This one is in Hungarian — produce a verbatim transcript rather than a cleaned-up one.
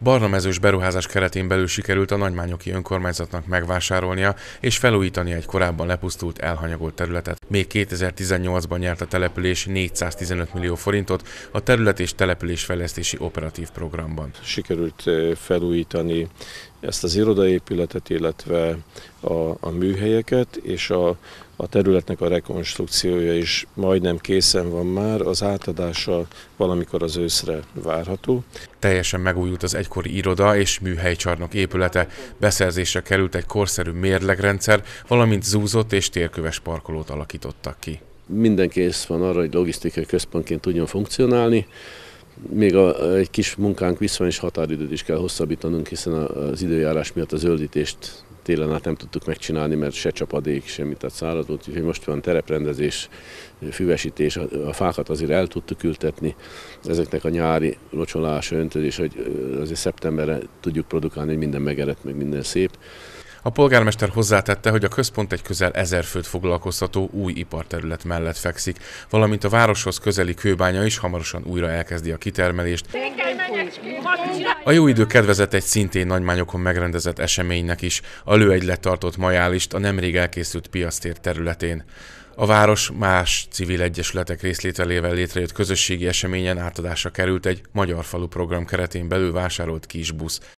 Barnamezős beruházás keretén belül sikerült a nagymányoki önkormányzatnak megvásárolnia és felújítani egy korábban lepusztult, elhanyagolt területet. Még kétezer-tizennyolcban nyert a település négyszáztizenöt millió forintot a terület és településfejlesztési operatív programban. Sikerült felújítani ezt az irodaépületet, illetve a, a műhelyeket, és a, a területnek a rekonstrukciója is majdnem készen van már, az átadása valamikor az őszre várható. Teljesen megújult az egykori iroda és műhelycsarnok épülete, beszerzésre került egy korszerű mérlegrendszer, valamint zúzott és térköves parkolót alakítottak ki. Minden kész van arra, hogy logisztikai központként tudjon funkcionálni. Még a, egy kis munkánk vissza és határidőt is kell hosszabbítanunk, hiszen az időjárás miatt a zöldítést télen át nem tudtuk megcsinálni, mert se csapadék, semmi, tehát száraz volt, úgyhogy most van tereprendezés, füvesítés, a fákat azért el tudtuk ültetni, ezeknek a nyári locsolása, öntözés, hogy azért szeptemberre tudjuk produkálni, hogy minden megerett, meg minden szép. A polgármester hozzátette, hogy a központ egy közel ezer főt foglalkoztató új iparterület mellett fekszik, valamint a városhoz közeli kőbánya is hamarosan újra elkezdi a kitermelést. A jó idő kedvezett egy szintén Nagymányokon megrendezett eseménynek is, a lőegylet tartott majálist a nemrég elkészült piactér területén. A város más civil egyesületek részvételével létrejött közösségi eseményen átadásra került egy Magyar Falu program keretén belül vásárolt kisbusz.